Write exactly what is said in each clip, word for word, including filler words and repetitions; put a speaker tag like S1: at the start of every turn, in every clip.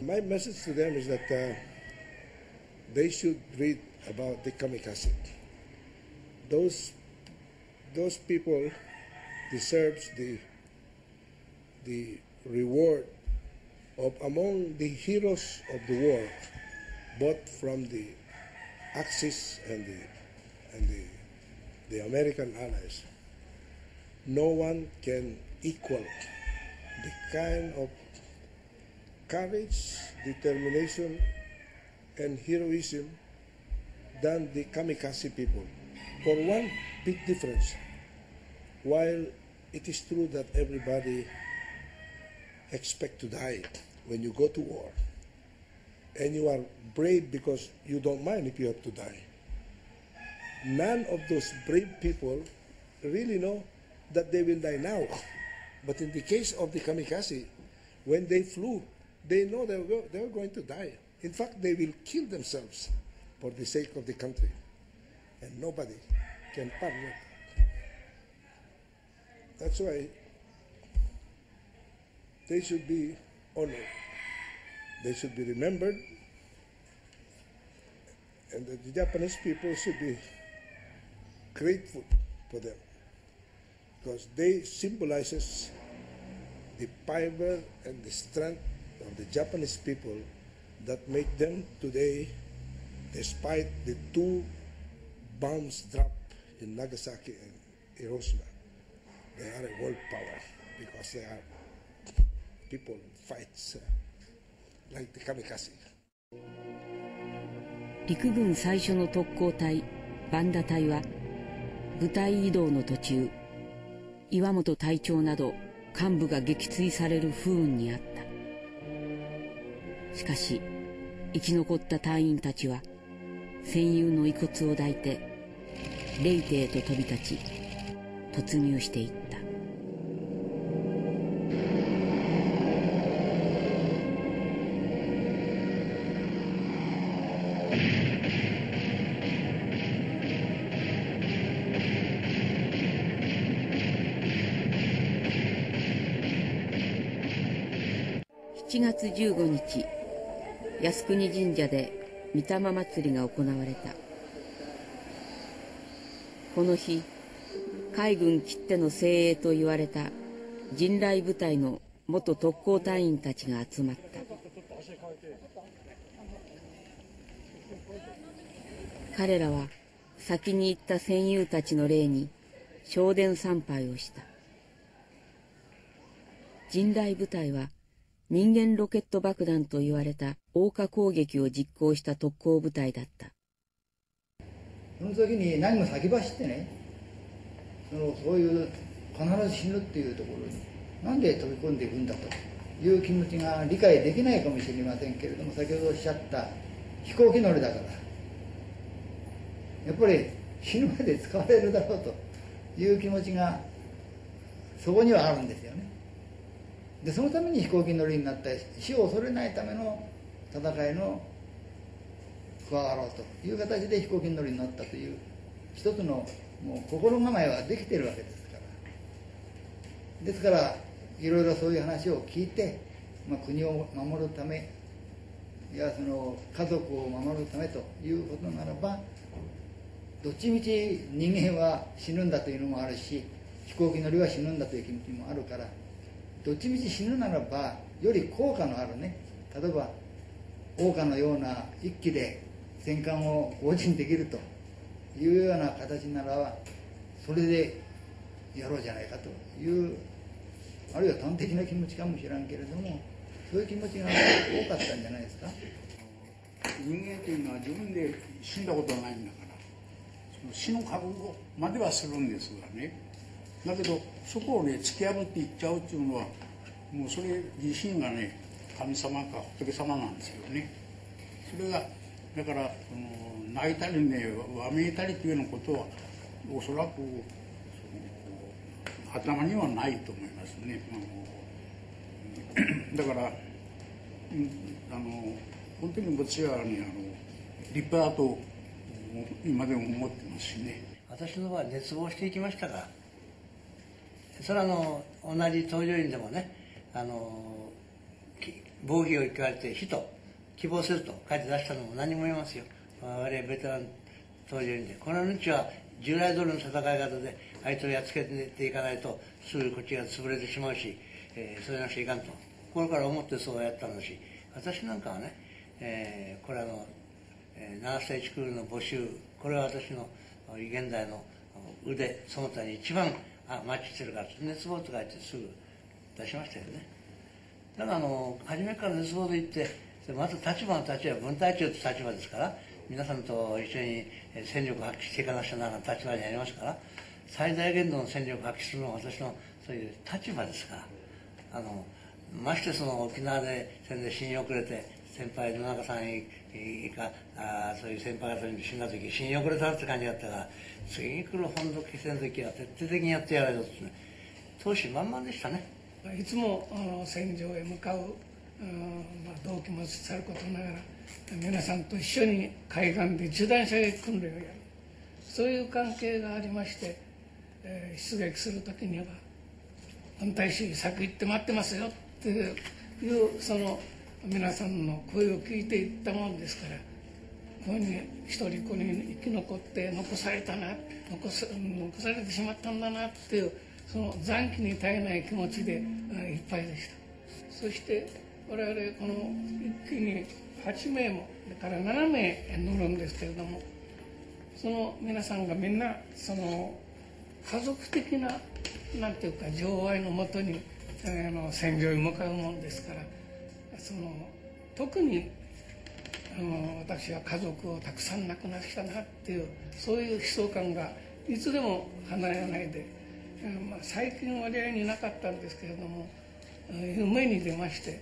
S1: my message to them is that uh, they should read about the kamikaze. Those those people deserves the the reward of among the heroes of the war, both from the Axis and the and the the American allies. No one can equal the kind of courage, determination, and heroism than the kamikaze people. For one big difference, while it is true that everybody expect to die when you go to war, and you are brave because you don't mind if you have to die, none of those brave people really know that they will die now. But in the case of the kamikaze, when they flew, they know they were, they were going to die. In fact, they will kill themselves for the sake of the country. And nobody can permit. That's why they should be honored. They should be remembered. And the Japanese people should be grateful for them, because they symbolizes the fiber and the strength of the Japanese people that make them today, despite the two bombs dropped in Nagasaki and Hiroshima, they are a world power because they are people who fights uh, like the kamikaze.
S2: 陸軍最初の特攻隊バンダ隊は部隊移動の途中、岩本隊長など幹部が撃墜される不運にあった。しかし生き残った隊員たちは戦友の遺骨を抱いてレイテへと飛び立ち突入していった。しちがつじゅうごにち、靖国神社で御霊祭りが行われた。この日、海軍きっての精鋭と言われた神雷部隊の元特攻隊員たちが集まった。彼らは先に行った戦友たちの霊に昇殿参拝をした。神雷部隊は人間ロケット爆弾と言われた桜花攻撃を実行した特攻部隊だった。
S3: その時に何も先走ってね、そのそういう必ず死ぬっていうところになんで飛び込んでいくんだという気持ちが理解できないかもしれませんけれども、先ほどおっしゃった飛行機乗りだからやっぱり死ぬまで使われるだろうという気持ちがそこにはあるんですよね。でそのために飛行機乗りになった死を恐れないための戦いの加わろうという形で飛行機乗りになったという一つのもう心構えはできているわけですから。ですからいろいろそういう話を聞いて、まあ、国を守るためいやその家族を守るためということならば、どっちみち人間は死ぬんだというのもあるし、飛行機乗りは死ぬんだという気持ちもあるから、どっちみち死ぬならばより効果のあるね、例えば桜花のような一機で戦艦を攻陣できるというような形ならばそれでやろうじゃないかという、あるいは端的な気持ちかもしれんけれども、そういう気持ちが多かったんじゃないですか。
S4: 人間というのは自分で死んだことはないんだから、その死の覚悟まではするんですがね。だけどそこをね突き破っていっちゃうっていうのはもうそれ自身がね神様か仏様なんですよね。それがだからその泣いたりねわめいたりというようなことはおそらく頭にはないと思いますね。だからあの本当に私はねあの立派だと今でも思ってますしね。
S5: 私の場合熱望していきましたが、それはあの同じ搭乗員でもね、あの防御を聞かれて人希望すると書いて出したのも何も言いますよ。我々ベテラン当時でこの道は従来通りの戦い方で相手をやっつけていかないとすぐこっちが潰れてしまうし、えー、それなしいかんと心から思ってそうやったんだし、私なんかはね、えー、これあの、えー、長瀬地区の募集、これは私の現代の腕その他に一番あマッチしてるから熱望と書いてすぐ出しましたよね。だからあの初めから熱望で言ってまず立場の立場は分隊長という立場ですから皆さんと一緒に戦力を発揮していかなくちゃならない立場にありますから最大限度の戦力を発揮するのは私のそういう立場ですから、あのましてその沖縄で戦で死に遅れて先輩野中さん以下あそういう先輩方に死んだ時死に遅れたって感じだったから次に来る本土決戦の時は徹底的にやってやられるとですね闘志満々でしたね。
S6: いつもあの戦場へ向かう、うんまあ、動機もさることながら皆さんと一緒に海岸で受弾射撃訓練をやるそういう関係がありまして、えー、出撃する時には軍隊主義先行って待ってますよっていうその皆さんの声を聞いていったものですからここに一人子に生き残って残されたな残さ残されてしまったんだなっていうその残機に耐えない気持ちでいっぱいでした。そして我々この一気にはちめいもだからななめい乗るんですけれどもその皆さんがみんなその家族的ななんていうか情愛のもとにあの戦場に向かうもんですからその特にあの私は家族をたくさん亡くしたなっていうそういう悲壮感がいつでも離れないで、まあ、最近割合になかったんですけれども夢に出まして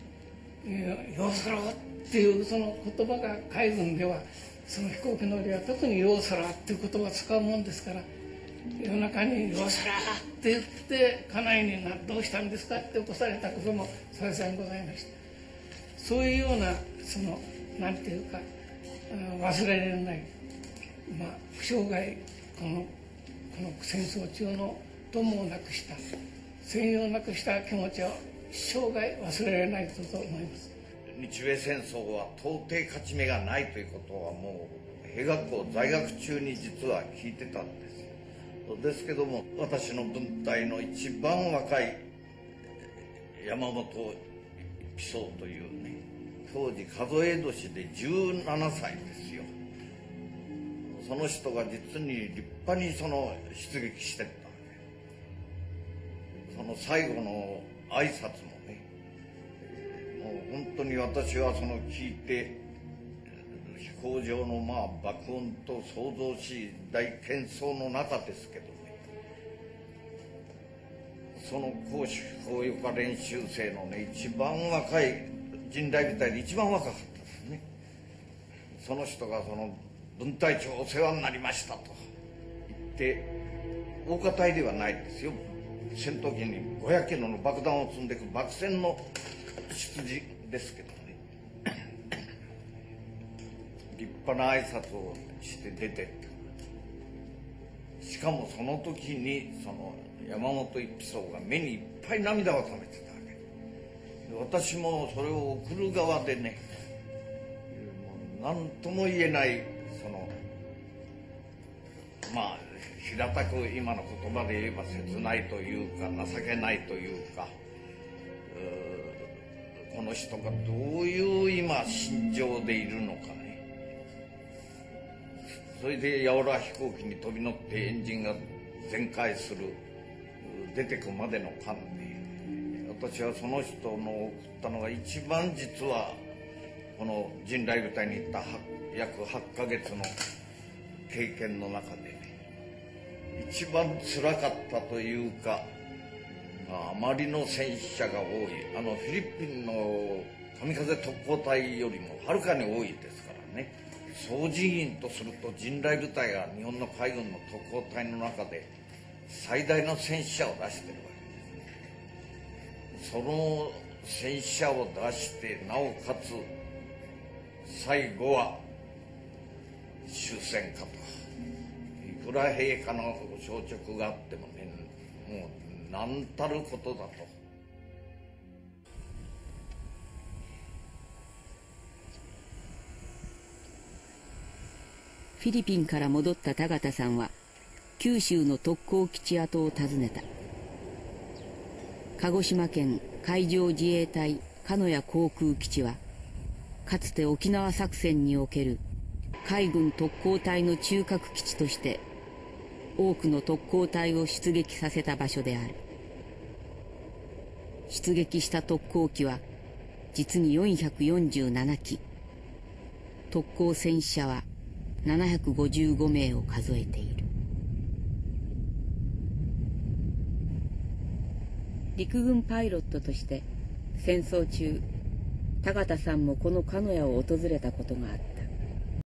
S6: 「ようそろ」っていうその言葉が海軍ではその飛行機乗りは特に「ようそろ」っていう言葉を使うもんですから夜中に「ようそろ」って言って家内にな「どうしたんですか?」って起こされたことも再三ございました。そういうようなそのなんていうか忘れられない、まあ、生涯このこの戦争中の友を亡くした戦友を亡くした気持ちは生涯忘れられないと思います。
S7: 日米戦争は到底勝ち目がないということはもう兵学校在学中に実は聞いてたんです。ですけども私の分隊の一番若い山本一曹というね当時数え年でじゅうななさいですよ。その人が実に立派にその出撃してったその最後の挨拶もねもう本当に私はその聞いて飛行場のまあ爆音と騒々しい大喧騒の中ですけどねその攻守飛行予科練習生のね一番若い陣雷部隊で一番若かったですね。その人がその分隊長お世話になりましたと言って大方隊ではないですよ。戦闘機にごひゃくキロの爆弾を積んでいく爆戦の出自ですけどね立派な挨拶をして出てったしかもその時にその山本一曹が目にいっぱい涙をためてたわけ私もそれを送る側でねもう何とも言えないそのまあ平たく今の言葉で言えば切ないというか情けないというかうこの人がどういう今心情でいるのかねそれでやおら飛行機に飛び乗ってエンジンが全開する出てくまでの間で私はその人の送ったのが一番実はこの陣雷部隊に行った約はちかげつの経験の中でね一番つらかったというか、まあ、あまりの戦死者が多いあのフィリピンの神風特攻隊よりもはるかに多いですからね総人員とすると陣雷部隊が日本の海軍の特攻隊の中で最大の戦死者を出してるわけです。その戦死者を出してなおかつ最後は終戦かといくら陛下の消直があってもねもう何たることだと
S2: フィリピンから戻った田形さんは九州の特攻基地跡を訪ねた。鹿児島県海上自衛隊鹿屋航空基地はかつて沖縄作戦における海軍特攻隊の中核基地として多くの特攻隊を出撃させた場所である。出撃した特攻機は実によんひゃくよんじゅうななき、特攻戦死者はななひゃくごじゅうごめいを数えている。陸軍パイロットとして戦争中、田形さんもこの鹿屋を訪れたことがあった。